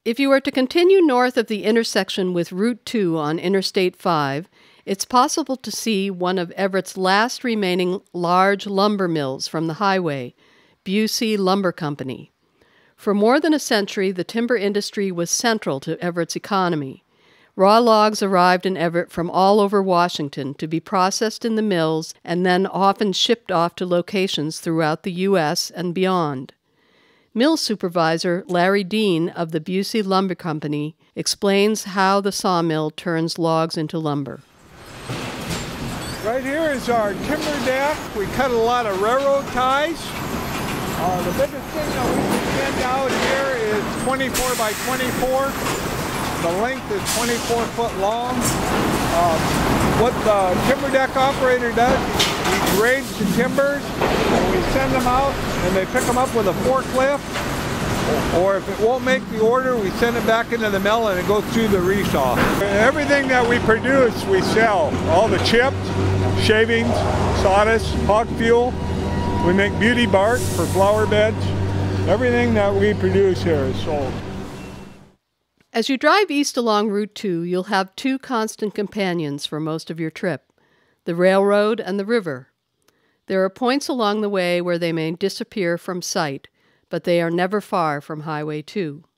If you are to continue north of the intersection with Route 2 on Interstate 5, it's possible to see one of Everett's last remaining large lumber mills from the highway, Buse Lumber Company. For more than a century, the timber industry was central to Everett's economy. Raw logs arrived in Everett from all over Washington to be processed in the mills and then often shipped off to locations throughout the U.S. and beyond. Mill Supervisor Larry Dean of the Buse Lumber Company explains how the sawmill turns logs into lumber. Right here is our timber deck. We cut a lot of railroad ties. The biggest thing that we can send out here is 24 by 24. The length is 24 foot long. What the timber deck operator does, he grades the timbers and we send them out and they pick them up with a forklift. Or if it won't make the order, we send it back into the mill and it goes through the resaw. Everything that we produce, we sell. All the chips, shavings, sawdust, hog fuel. We make beauty bark for flower beds. Everything that we produce here is sold. As you drive east along Route 2, you'll have two constant companions for most of your trip, the railroad and the river. There are points along the way where they may disappear from sight, but they are never far from Highway 2.